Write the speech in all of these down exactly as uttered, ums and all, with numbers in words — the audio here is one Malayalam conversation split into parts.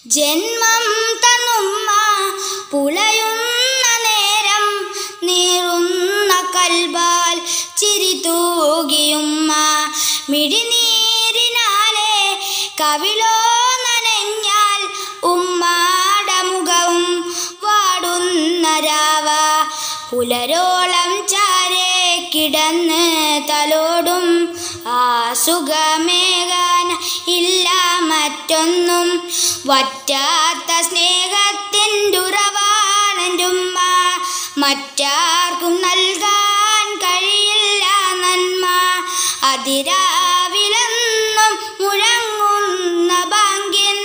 ജന്മം തന്നുമ്മ പുലയുന്ന നേരം നീറുന്ന കൽബാൽ ചിരി തൂകിയുമ്മ മിഴിനീരിനാലെ കവിളോ നനഞ്ഞാൽ ഉമ്മാട മുഖവും വാടുന്ന രാവ പുലരോളം ചാരേ കിടന്ന് തലോടും ആ സുഖമേകാൻ ഇല്ല മറ്റൊന്നും വറ്റാത്ത സ്നേഹത്തിൻ്റെ ഉറവാണെൻ്റുമ്മ മറ്റാർക്കും നൽകാൻ കഴിയില്ല നന്മ അതിരാവിലെന്നും മുഴങ്ങുന്ന ബാങ്കിൻ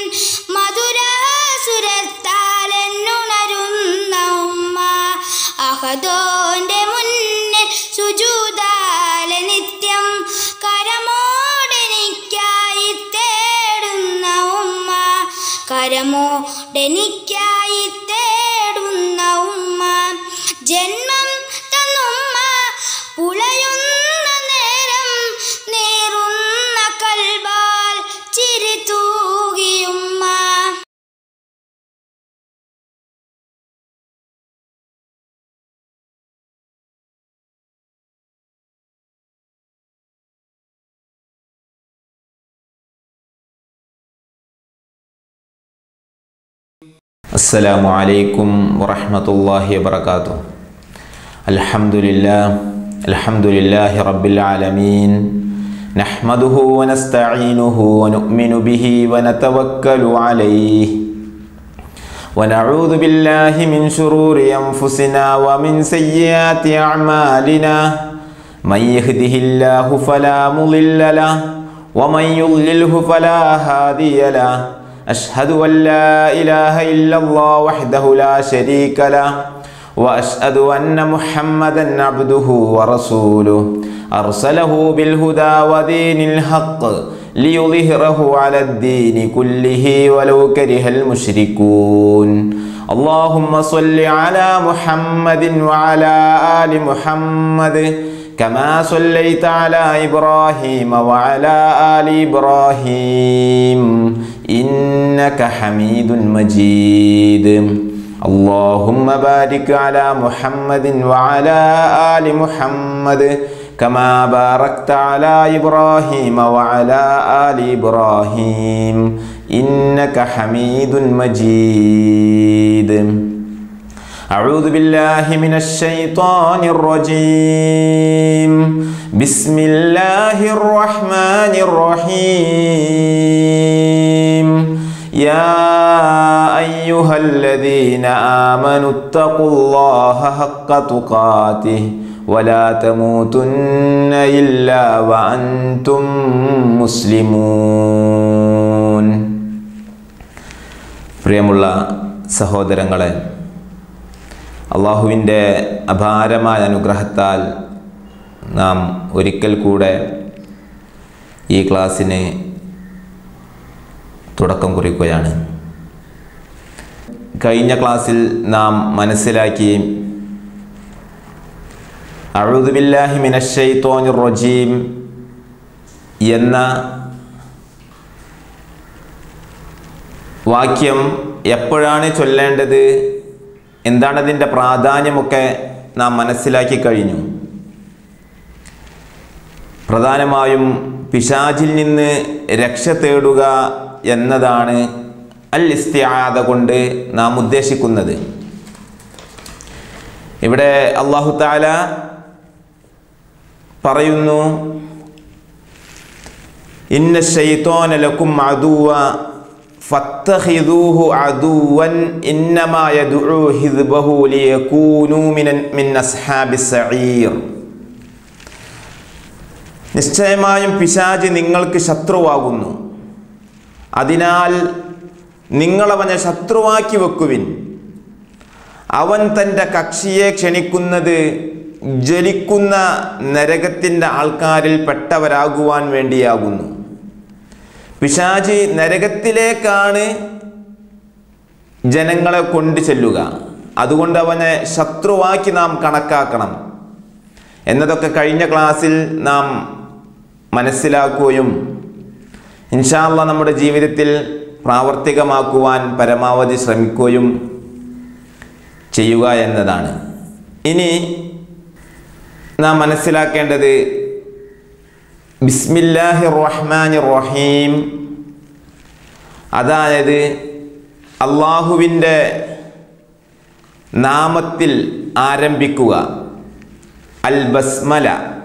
മധുരസുരത്താലെന്നുണരുന്ന ഉമ്മ അഹദോന്റെ മുന്നിൽ സുജൂദാലെ നിത്യം കരമോടെനിക്കായി തേടുന്ന ഉമ്മ കരമോടെനിക്കായി തേടുന്ന ഉമ്മ ജന്മം തന്നുമ്മ പുലയുന്ന നേരം നീറുന്ന കൽബാൽ ചിരി തൂകിയുമ്മ. السلام عليكم ورحمة الله وبركاته. الحمد لله الحمد لله رب العالمين نحمده ونستعينه ونؤمن به ونتوكل عليه ونعوذ بالله من شرور أنفسنا ومن سيئات أعمالنا من يهده الله فلا مضل له ومن يضلله فلا هادي له أشهد أن لا إله إلا الله وحده لا شريك له وأشهد أن محمدا عبده ورسوله أرسله بالهدى ودين الحق ليظهره على الدين كله ولو كره المشركون. اللهم صل على محمد وعلى آل محمد كما صليت على إبراهيم وعلى آل إبراهيم إنك حميد مجيد. اللهم بارك على محمد وعلى آل محمد كما باركت على إبراهيم وعلى آل إبراهيم إنك حميد مجيد. أعوذ بالله من الشيطان الرجيم. بسم الله الرحمن الرحيم. يا أيها الذين آمنوا اتقوا الله حق تقاته ولا تموتن إلا وأنتم مسلمون. പ്രിയമുള്ള സഹോദരങ്ങളെ, അള്ളാഹുവിൻ്റെ അപാരമായ അനുഗ്രഹത്താൽ നാം ഒരിക്കൽ കൂടെ ഈ ക്ലാസ്സിന് തുടക്കം കുറിക്കുകയാണ്. കഴിഞ്ഞ ക്ലാസ്സിൽ നാം മനസ്സിലാക്കി അഊദു ബില്ലാഹി മിനശ് ശൈത്വാനിർ റജീം എന്ന വാക്യം എപ്പോഴാണ് ചൊല്ലേണ്ടത്, എന്താണതിൻ്റെ പ്രാധാന്യമൊക്കെ നാം മനസ്സിലാക്കി കഴിഞ്ഞു. പ്രധാനമായും പിശാചിൽ നിന്ന് രക്ഷ തേടുക എന്നതാണ് അൽ ഇസ്തിആദ കൊണ്ട് നാം ഉദ്ദേശിക്കുന്നത്. ഇവിടെ അല്ലാഹു തആല പറയുന്നു, ഇന്ന ശൈത്വാന ലക്കും അദുവ ഫത്തഖിദൂഹു അദുവൻ ഇന്നമാ യദ്ഉ ഹിസ്ബഹു ലിയകൂനൂ മിൻ അസ്ഹാബിസ് സഈർ. നിശ്ചയമായും പിശാച് നിങ്ങൾക്ക് ശത്രുവാകുന്നു, അതിനാൽ നിങ്ങളവനെ ശത്രുവാക്കി വെക്കുവിൻ. അവൻ തൻ്റെ കക്ഷിയെ ക്ഷണിക്കുന്നത് ജ്വലിക്കുന്ന നരകത്തിൻ്റെ ആൾക്കാരിൽ പെട്ടവരാകുവാൻ വേണ്ടിയാകുന്നു. പിശാച് നരകത്തിലേക്കാണ് ജനങ്ങളെ കൊണ്ടു ചെല്ലുക. അതുകൊണ്ട് അവനെ ശത്രുവാക്കി നാം കണക്കാക്കണം എന്നതൊക്കെ കഴിഞ്ഞ ക്ലാസ്സിൽ നാം മനസ്സിലാക്കുകയും ഇൻഷാ അല്ലാഹ് നമ്മുടെ ജീവിതത്തിൽ പ്രാവർത്തികമാക്കുവാൻ പരമാവധി ശ്രമിക്കുകയും ചെയ്യുക എന്നതാണ്. ഇനി നാം മനസ്സിലാക്കേണ്ടത് ബിസ്മില്ലാഹിർ റഹ്മാനിർ റഹീം, അതായത് അള്ളാഹുവിൻ്റെ നാമത്തിൽ ആരംഭിക്കുക, അൽ ബസ്മല.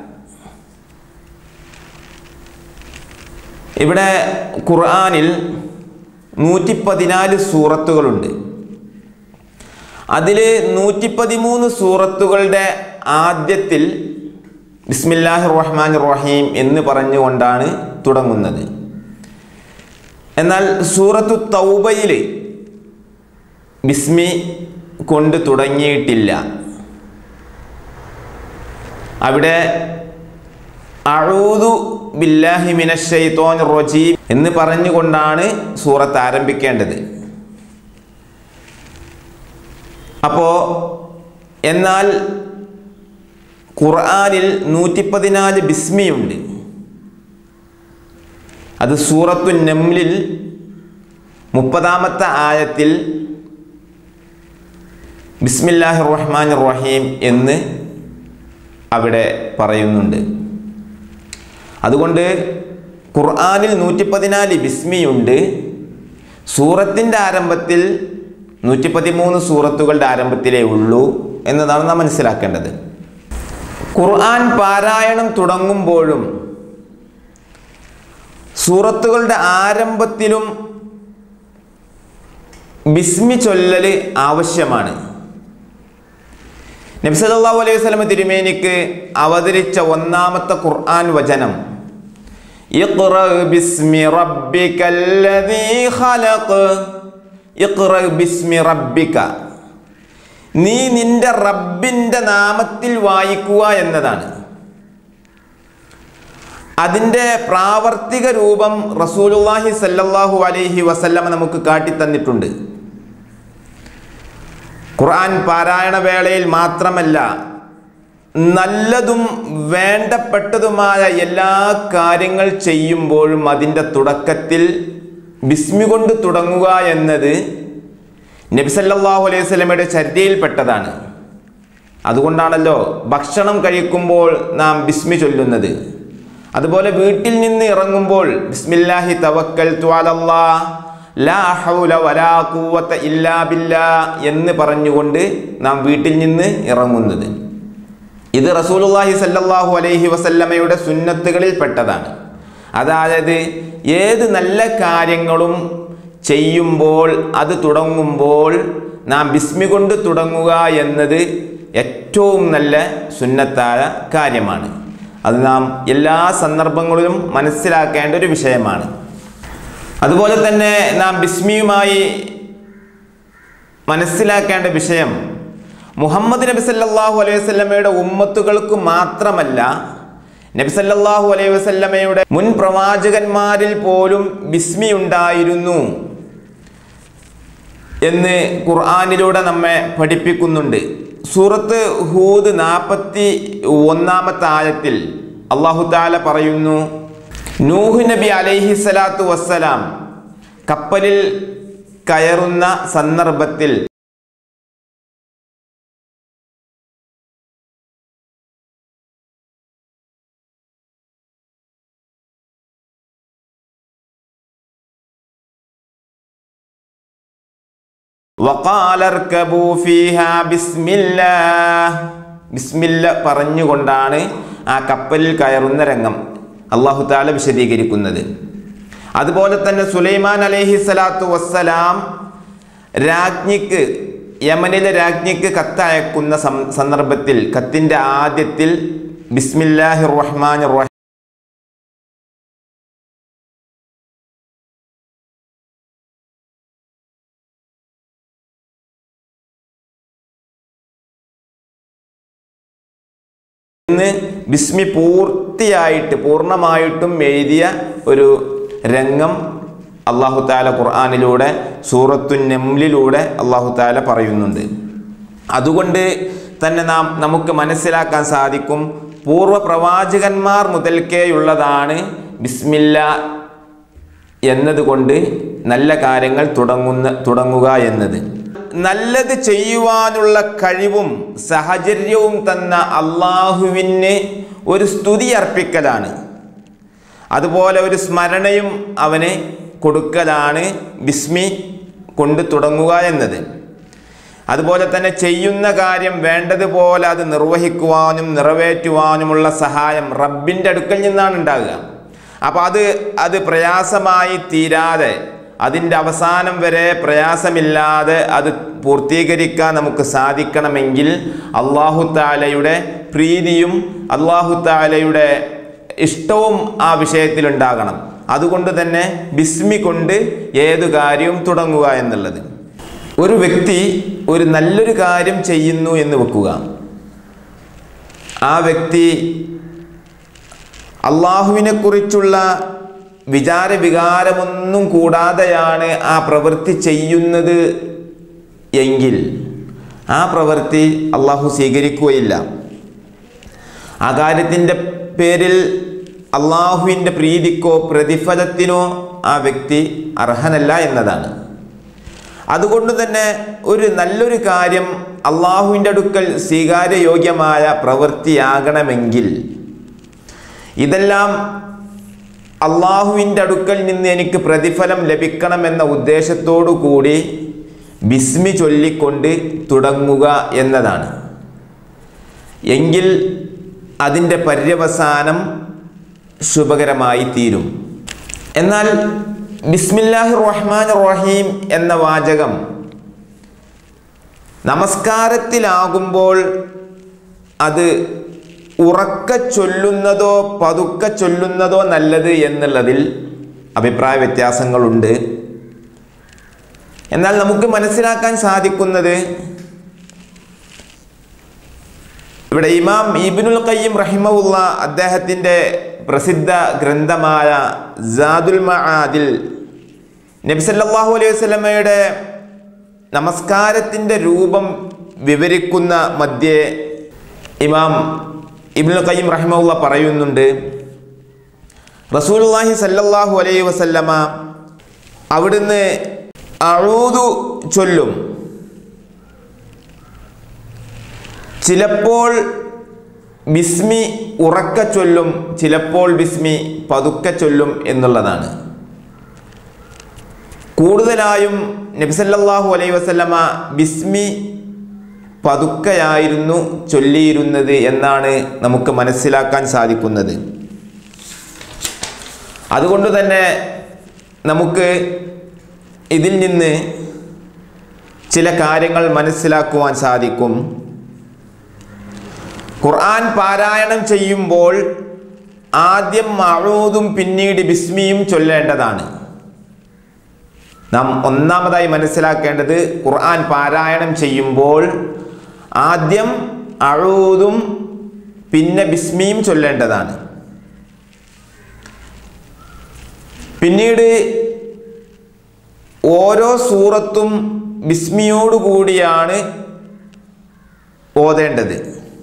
ഇവിടെ ഖുർആനിൽ നൂറ്റി പതിനാല് സൂറത്തുകളുണ്ട്. അതിൽ നൂറ്റി പതിമൂന്ന് സൂറത്തുകളുടെ ആദ്യത്തിൽ ബിസ്മില്ലാഹിർ റഹ്മാനിർ റഹീം എന്ന് പറഞ്ഞുകൊണ്ടാണ് തുടങ്ങുന്നത്. എന്നാൽ സൂറത്തു തൗബയിൽ ബിസ്മി കൊണ്ട് തുടങ്ങിയിട്ടില്ല. അവിടെ അഊദു ബില്ലാഹി മിനശ് ശൈത്വാനിർ റജീം എന്ന് പറഞ്ഞുകൊണ്ടാണ് സൂറത്ത് ആരംഭിക്കേണ്ടത്. അപ്പോൾ എന്നാൽ ഖുർആനിൽ നൂറ്റി പതിനാല് ബിസ്മിയുണ്ട്. അത് സൂറത്തു നംലിൽ മുപ്പതാമത്തെ ആയത്തിൽ ബിസ്മില്ലാഹിർ റഹ്മാനിർ റഹീം എന്ന് അവിടെ പറയുന്നുണ്ട്. അതുകൊണ്ട് ഖുർആനിൽ നൂറ്റി പതിനാല് ബിസ്മിയുണ്ട്. സൂറത്തിൻ്റെ ആരംഭത്തിൽ നൂറ്റി പതിമൂന്ന് സൂറത്തുകളുടെ ആരംഭത്തിലേ ഉള്ളൂ എന്നതാണ് നാം മനസ്സിലാക്കേണ്ടത്. ഖുർആൻ പാരായണം തുടങ്ങുമ്പോഴും സൂറത്തുകളുടെ ആരംഭത്തിലും ബിസ്മി ചൊല്ലൽ ആവശ്യമാണ്. നബി സല്ലല്ലാഹു അലൈഹി വസല്ലം തിരുമേനിക്ക് അവതരിച്ച ഒന്നാമത്തെ ഖുർആൻ വചനം ഇഖ്റ ബിസ്മി റബ്ബികല്ലദീ ഖലഖ്, ഇഖ്റ ബിസ്മി റബ്ബിക, നീ നിന്റെ റബ്ബിൻ്റെ നാമത്തിൽ വായിക്കുക എന്നതാണ്. അതിൻ്റെ പ്രാവർത്തിക രൂപം റസൂലുള്ളാഹി സല്ലല്ലാഹു അലൈഹി വസല്ലം നമുക്ക് കാട്ടിത്തന്നിട്ടുണ്ട്. ഖുർആൻ പാരായണ വേളയിൽ മാത്രമല്ല, നല്ലതും വേണ്ടപ്പെട്ടതുമായ എല്ലാ കാര്യങ്ങൾ ചെയ്യുമ്പോഴും അതിൻ്റെ തുടക്കത്തിൽ ബിസ്മി കൊണ്ട് തുടങ്ങുക എന്നത് നബി സല്ലല്ലാഹു അലൈഹി വസല്ലമയുടെ ചര്യയിൽപ്പെട്ടതാണ്. അതുകൊണ്ടാണല്ലോ ഭക്ഷണം കഴിക്കുമ്പോൾ നാം ബിസ്മി ചൊല്ലുന്നത്. അതുപോലെ വീട്ടിൽ നിന്ന് ഇറങ്ങുമ്പോൾ ബിസ്മില്ലാഹി തവക്കൽതു അലല്ലാഹ് ലാ ഹൗല വലാ ഖുവത ഇല്ലാ ബില്ലാഹ് എന്ന് പറഞ്ഞുകൊണ്ട് നാം വീട്ടിൽ നിന്ന് ഇറങ്ങുന്നത്. ഇത് റസൂലുള്ളാഹി സല്ലല്ലാഹു അലൈഹി വസല്ലമയുടെ സുന്നത്തുകളിൽ പെട്ടതാണ്. അതായത് ഏത് നല്ല കാര്യങ്ങളും ചെയ്യുമ്പോൾ അത് തുടങ്ങുമ്പോൾ നാം ബിസ്മി കൊണ്ട് തുടങ്ങുക എന്നത് ഏറ്റവും നല്ല സുന്നത്തായ കാര്യമാണ്. അത് നാം എല്ലാ സന്ദർഭങ്ങളിലും മനസ്സിലാക്കേണ്ട ഒരു വിഷയമാണ്. അതുപോലെ തന്നെ നാം ബിസ്മിയുമായി മനസ്സിലാക്കേണ്ട വിഷയം മുഹമ്മദ് നബി സല്ലല്ലാഹു അലൈഹി വസല്ലമയുടെ ഉമ്മത്തുകൾക്ക് മാത്രമല്ല, നബി സല്ലല്ലാഹു അലൈഹി വസല്ലമയുടെ മുൻ പ്രവാചകന്മാരിൽ പോലും ബിസ്മി ഉണ്ടായിരുന്നു എന്ന് ഖുർആനിലൂടെ നമ്മെ പഠിപ്പിക്കുന്നുണ്ട്. സൂറത്ത് ഹൂദ് നാൽപ്പത്തി ഒന്നാമത്തെ ആയത്തിൽ അല്ലാഹു തആല പറയുന്നു, നൂഹ് നബി അലൈഹി സ്വലാത്തു വസ്സലാം കപ്പലിൽ കയറുന്ന സന്ദർഭത്തിൽ വഖാലർകബൂ ഫീഹാ ബിസ്മില്ലാഹ്, ബിസ്മില്ല പറഞ്ഞുകൊണ്ടാണ് ആ കപ്പലിൽ കയറുന്ന രംഗം അല്ലാഹു തആല വിശദീകരിക്കുന്നത്. അതുപോലെ തന്നെ സുലൈമാൻ അലൈഹി സ്വലാത്തു വസ്സലാം രാജ്ഞിക്ക്, യമനിലെ രാജ്ഞിക്ക് കത്തയക്കുന്ന സന്ദർഭത്തിൽ കത്തിൻ്റെ ആദ്യത്തിൽ ബിസ്മില്ലാഹിർ റഹ്മാനിർ റഹീം എന്ന് ബിസ്മി പൂർത്തിയായിട്ട് പൂർണ്ണമായിട്ടും എഴുതിയ ഒരു രംഗം അല്ലാഹു തആല ഖുർആനിലൂടെ സൂറത്തു നംലിലൂടെ അല്ലാഹു തആല പറയുന്നുണ്ട്. അതുകൊണ്ട് തന്നെ നാം നമുക്ക് മനസ്സിലാക്കാൻ സാധിക്കും, പൂർവ്വ പ്രവാചകന്മാർ മുതൽക്കേയുള്ളതാണ് ബിസ്മില്ല എന്നതുകൊണ്ട് നല്ല കാര്യങ്ങൾ തുടങ്ങുന്ന തുടങ്ങുക എന്നത്. നല്ലത് ചെയ്യുവാനുള്ള കഴിവും സാഹചര്യവും തന്ന അള്ളാഹുവിന് ഒരു സ്തുതി അർപ്പിക്കലാണ്. അതുപോലെ ഒരു സ്മരണയും അവന് കൊടുക്കലാണ് ബിസ്മി കൊണ്ട് തുടങ്ങുക എന്നത്. അതുപോലെ തന്നെ ചെയ്യുന്ന കാര്യം വേണ്ടതുപോലെ അത് നിർവഹിക്കുവാനും നിറവേറ്റുവാനുമുള്ള സഹായം റബ്ബിൻ്റെ അടുക്കൽ നിന്നാണ് ഉണ്ടാകുക. അപ്പോൾ അത് അത് പ്രയാസമായി തീരാതെ അതിൻ്റെ അവസാനം വരെ പ്രയാസമില്ലാതെ അത് പൂർത്തീകരിക്കാൻ നമുക്ക് സാധിക്കണമെങ്കിൽ അല്ലാഹു തആലയുടെ പ്രീതിയും അല്ലാഹു തആലയുടെ ഇഷ്ടവും ആ വിഷയത്തിൽ ഉണ്ടാകണം. അതുകൊണ്ട് തന്നെ ബിസ്മി കൊണ്ട് ഏതു കാര്യവും തുടങ്ങുക എന്നുള്ളത്. ഒരു വ്യക്തി ഒരു നല്ലൊരു കാര്യം ചെയ്യുന്നു എന്ന് വെക്കുക. ആ വ്യക്തി അള്ളാഹുവിനെ കുറിച്ചുള്ള വിചാര വികാരമൊന്നും കൂടാതെയാണ് ആ പ്രവൃത്തി ചെയ്യുന്നത് എങ്കിൽ ആ പ്രവൃത്തി അള്ളാഹു സ്വീകരിക്കുകയില്ല. ആ കാര്യത്തിൻ്റെ പേരിൽ അള്ളാഹുവിൻ്റെ പ്രീതിക്കോ പ്രതിഫലത്തിനോ ആ വ്യക്തി അർഹനല്ല എന്നതാണ്. അതുകൊണ്ട് തന്നെ ഒരു നല്ലൊരു കാര്യം അള്ളാഹുവിൻ്റെ അടുക്കൽ സ്വീകാര്യയോഗ്യമായ പ്രവൃത്തിയാകണമെങ്കിൽ ഇതെല്ലാം അള്ളാഹുവിൻ്റെ അടുക്കൽ നിന്ന് എനിക്ക് പ്രതിഫലം ലഭിക്കണമെന്ന ഉദ്ദേശത്തോടു കൂടി ബിസ്മി ചൊല്ലിക്കൊണ്ട് തുടങ്ങുക എന്നതാണ്. എങ്കിൽ അതിൻ്റെ പര്യവസാനം ശുഭകരമായി തീരും. എന്നാൽ ബിസ്മില്ലാഹിർ റഹ്മാനിർ റഹീം എന്ന വാചകം നമസ്കാരത്തിലാകുമ്പോൾ അത് ഉറക്ക ചൊല്ലുന്നതോ പതുക്ക ചൊല്ലുന്നതോ നല്ലത് എന്നുള്ളതിൽ അഭിപ്രായ വ്യത്യാസങ്ങളുണ്ട്. എന്നാൽ നമുക്ക് മനസ്സിലാക്കാൻ സാധിക്കുന്നത് ഇവിടെ ഇമാം ഇബ്നുൽ ഖയ്യിം റഹിമഹുള്ള അദ്ദേഹത്തിൻ്റെ പ്രസിദ്ധ ഗ്രന്ഥമായ സാദുൽ മആദിൽ നബി സല്ലല്ലാഹു അലൈഹി വസല്ലമയുടെ നമസ്കാരത്തിൻ്റെ രൂപം വിവരിക്കുന്ന മധ്യേ ഇമാം ഇബ്നുൽ ഖയ്യിം റഹിമഹുള്ള പറയുന്നുണ്ട്, റസൂലുള്ളാഹി സല്ലല്ലാഹു അലൈഹി വസല്ലമ അവിടുന്ന് അഊദു ചൊല്ലും. ചിലപ്പോൾ ബിസ്മി ഉറക്ക ചൊല്ലും, ചിലപ്പോൾ ബിസ്മി പതുക്കെ ചൊല്ലും എന്നുള്ളതാണ്. കൂടുതലായും നബി സല്ലല്ലാഹു അലൈഹി വസല്ലമ ബിസ്മി പതുക്കെയായിരുന്നു ചൊല്ലിയിരുന്നത് എന്നാണ് നമുക്ക് മനസ്സിലാക്കാൻ സാധിക്കുന്നത്. അതുകൊണ്ട് തന്നെ നമുക്ക് ഇതിൽ നിന്ന് ചില കാര്യങ്ങൾ മനസ്സിലാക്കുവാൻ സാധിക്കും. ഖുർആൻ പാരായണം ചെയ്യുമ്പോൾ ആദ്യം മഅഊദും പിന്നീട് ബിസ്മിയും ചൊല്ലേണ്ടതാണ്. നാം ഒന്നാമതായി മനസ്സിലാക്കേണ്ടത് ഖുർആൻ പാരായണം ചെയ്യുമ്പോൾ ആദ്യം അഊദും പിന്നെ ബിസ്മിയും ചൊല്ലേണ്ടതാണ്. പിന്നീട് ഓരോ സൂറത്തും ബിസ്മിയോടുകൂടിയാണ് ഓതേണ്ടത്.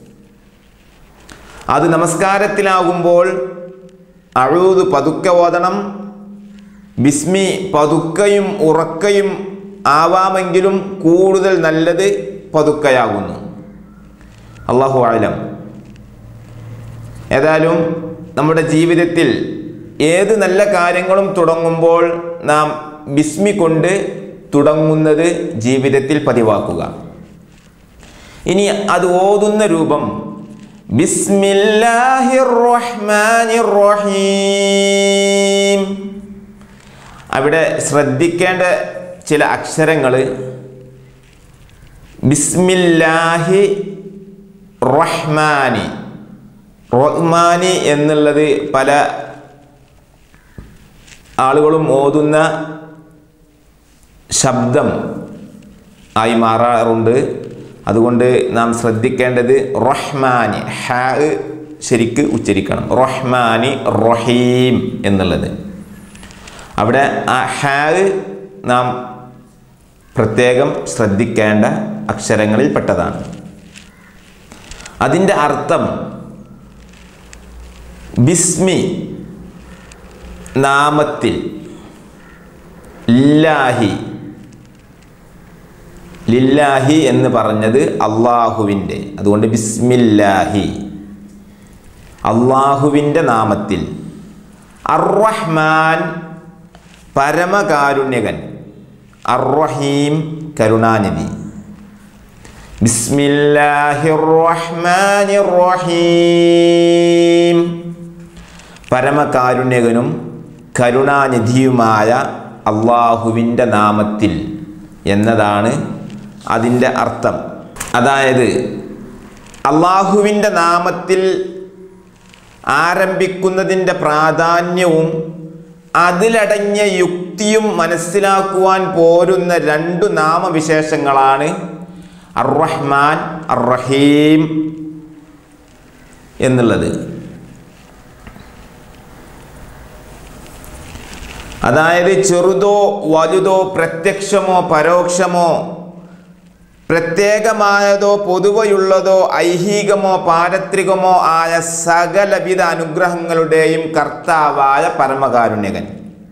അത് നമസ്കാരത്തിലാകുമ്പോൾ അഊദ് പതുക്കെ ഓതണം, ബിസ്മി പതുക്കയും ഉറക്കയും ആവാമെങ്കിലും കൂടുതൽ നല്ലത് പതുക്കയാകുന്നു. അല്ലാഹു അഅലം. ഏതായാലും നമ്മുടെ ജീവിതത്തിൽ ഏത് നല്ല കാര്യങ്ങളും തുടങ്ങുമ്പോൾ നാം ബിസ്മി കൊണ്ട് തുടങ്ങുന്നത് ജീവിതത്തിൽ പതിവാക്കുക. ഇനി അത് ഓതുന്ന രൂപം ബിസ്മില്ലാഹിർ റഹ്മാനിർ റഹീം. അവിടെ ശ്രദ്ധിക്കേണ്ട ചില അക്ഷരങ്ങൾ ബിസ്മില്ലാഹി റഹ്മാനി. റഹ്മാനി എന്നുള്ളത് പല ആളുകളും ഓതുന്ന ശബ്ദം ആയി മാറാറുണ്ട്. അതുകൊണ്ട് നാം ശ്രദ്ധിക്കേണ്ടത് റഹ്മാനി, ഹാ ശരിക്ക് ഉച്ചരിക്കണം. റഹ്മാനി റഹീം എന്നുള്ളത് അവിടെ ആ ഹാ നാം പ്രത്യേകം ശ്രദ്ധിക്കേണ്ട അക്ഷരങ്ങളിൽ പെട്ടതാണ്. അതിൻ്റെ അർത്ഥം ബിസ്മി നാമത്തിൽ ലില്ലാഹി ലില്ലാഹി എന്ന് പറഞ്ഞത് അള്ളാഹുവിൻ്റെ. അതുകൊണ്ട് ബിസ്മില്ലാഹി, അള്ളാഹുവിൻ്റെ നാമത്തിൽ. അർ-റഹ്മാൻ പരമകാരുണ്യകൻ, അർ-റഹീം കരുണാനിധി. ബിസ്മില്ലാഹിർ റഹ്മാനിർ റഹീം പരമകാരുണ്യകനും കരുണാനിധിയുമായ അള്ളാഹുവിൻ്റെ നാമത്തിൽ എന്നതാണ് അതിൻ്റെ അർത്ഥം. അതായത് അള്ളാഹുവിൻ്റെ നാമത്തിൽ ആരംഭിക്കുന്നതിൻ്റെ പ്രാധാന്യവും അതിലടങ്ങിയ യുക്തിയും മനസ്സിലാക്കുവാൻ പോരുന്ന രണ്ടു നാമവിശേഷങ്ങളാണ് അർ-റഹ്മാൻ അർ-റഹീം എന്നുള്ളത്. അതായത് ചെറുതോ വലുതോ പ്രത്യക്ഷമോ പരോക്ഷമോ പ്രത്യേകമായതോ പൊതുവെയുള്ളതോ ഐഹികമോ പാരത്രികമോ ആയ സകലവിധ അനുഗ്രഹങ്ങളുടെയും കർത്താവായ പരമകാരുണ്യകൻ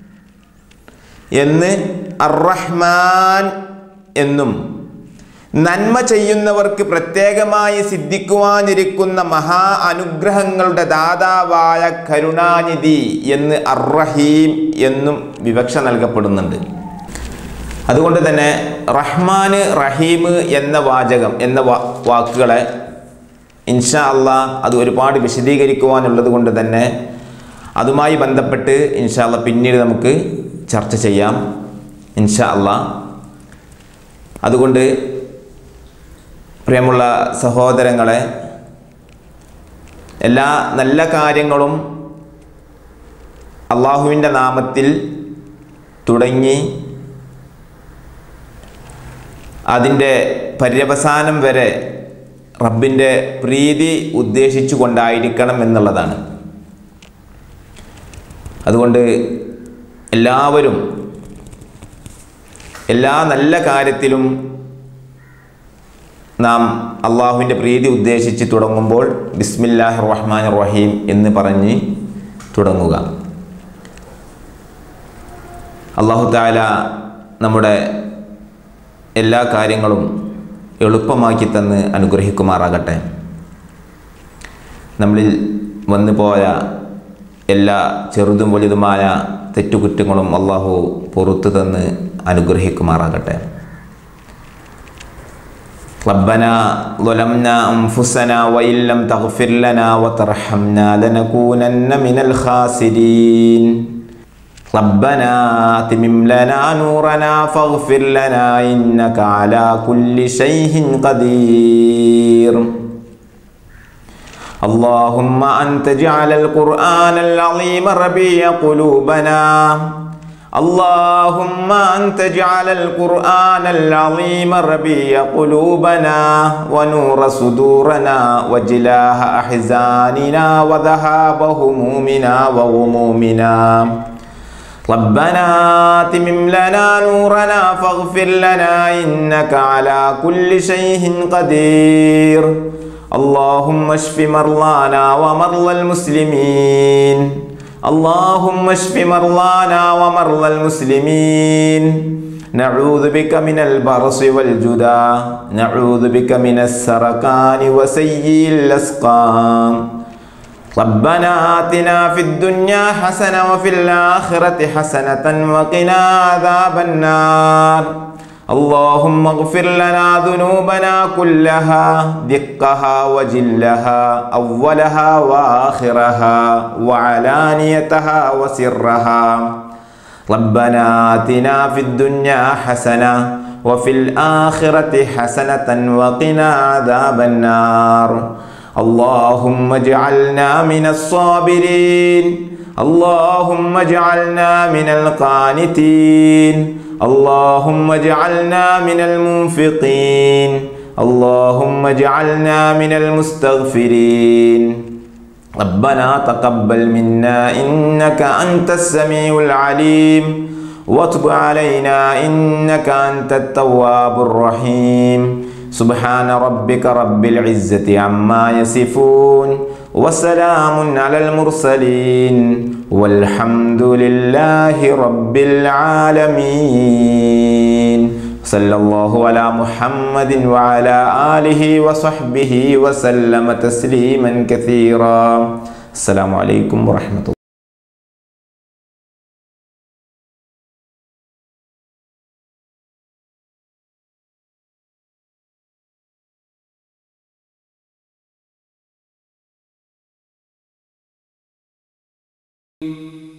എന്ന് അർ-റഹ്മാൻ എന്നും, നന്മ ചെയ്യുന്നവർക്ക് പ്രത്യേകമായി സിദ്ധിക്കുവാനിരിക്കുന്ന മഹാ അനുഗ്രഹങ്ങളുടെ ദാതാവായ കരുണാനിധി എന്ന് അർ-റഹീം എന്നും വിവക്ഷ നൽകപ്പെടുന്നുണ്ട്. അതുകൊണ്ട് തന്നെ റഹ്മാന് റഹീം എന്ന വാചകം എന്ന വാക്കുകളെ ഇൻഷാ അള്ളാഹ് അത് ഒരുപാട് വിശദീകരിക്കുവാനുള്ളത് കൊണ്ട് തന്നെ അതുമായി ബന്ധപ്പെട്ട് ഇൻഷാ അള്ളാഹ് പിന്നീട് നമുക്ക് ചർച്ച ചെയ്യാം ഇൻഷാ അള്ളാഹ്. അതുകൊണ്ട് പ്രിയമുള്ള സഹോദരങ്ങളെ, എല്ലാ നല്ല കാര്യങ്ങളും അള്ളാഹുവിൻ്റെ നാമത്തിൽ തുടങ്ങി അതിൻ്റെ പര്യവസാനം വരെ റബ്ബിൻ്റെ പ്രീതി ഉദ്ദേശിച്ചു കൊണ്ടായിരിക്കണം എന്നുള്ളതാണ്. അതുകൊണ്ട് എല്ലാവരും എല്ലാ നല്ല കാര്യത്തിലും നാം അള്ളാഹുവിൻ്റെ പ്രീതി ഉദ്ദേശിച്ച് തുടങ്ങുമ്പോൾ ബിസ്മില്ലാഹിർ റഹ്മാനിർ റഹീം എന്ന് പറഞ്ഞ് തുടങ്ങുക. അല്ലാഹു തആല നമ്മുടെ എല്ലാ കാര്യങ്ങളും എളുപ്പമാക്കി തന്ന് അനുഗ്രഹിക്കുമാറാകട്ടെ. നമ്മളിൽ വന്നു പോയ എല്ലാ ചെറുതും വലുതുമായ തെറ്റുകുറ്റങ്ങളും അള്ളാഹു പുറത്തു തന്ന് അനുഗ്രഹിക്കുമാറാകട്ടെ. റബ്ബനാ ളലംനാ അൻഫുസനാ വഇൻ ലം തഗ്ഫിർ ലനാ വതർഹംനാ ലനകൂനന്ന മിനൽ ഖാസിരീൻ. റബ്ബനാ അതിമിം ലനാ നൂറനാ ഫഗ്ഫിർ ലനാ ഇന്നക അലാ കുല്ലി ശൈഇൻ ഖദീർ. اللهم أنت جعل القرآن العظيم ربيع قلوبنا. اللهم أنت جعل القرآن العظيم ربيع قلوبنا ونور صدورنا وجلاء أحزاننا وذهاب همومنا وغمومنا. ربنا أتمم لنا نورنا فاغفر لنا إنك على كل شيء قدير. اللهم اشف مرضانا ومرضى المسلمين. اللهم اشف مرضانا ومرضى المسلمين. نعوذ بك من البرص والجذام. نعوذ بك من السرطان وسيء الأسقام. ربنا آتنا في الدنيا حسنة وفي الآخرة حسنة وقنا عذاب النار. اللهم اغفر لنا ذنوبنا كلها دقها وجلها أولها وآخرها وعلانيتها وسرها. ربنا آتنا في الدنيا حسنة وفي الآخرة حسنة وقنا عذاب النار. اللهم اجعلنا من الصابرين. اللهم اجعلنا من القانتين. اللهم اجعلنا من المنفقين. اللهم اجعلنا من المستغفرين. ربنا تقبل منا إنك أنت السميع العليم وتب علينا إنك أنت التواب الرحيم. سبحان ربك رب العزة عما يصفون വസലാമുൻ അലൽ മുർസലീൻ വൽഹംദുലില്ലാഹി റബ്ബിൽ ആലമീൻ. സല്ലല്ലാഹു അലാ മുഹമ്മദിൻ വഅലാ ആലിഹി വസഹ്ബിഹി വസല്ലമ തസ്ലീമൻ കസീറാ. അസ്സലാമു അലൈക്കും വറഹ്മത്തുള്ളാഹി. Thank you.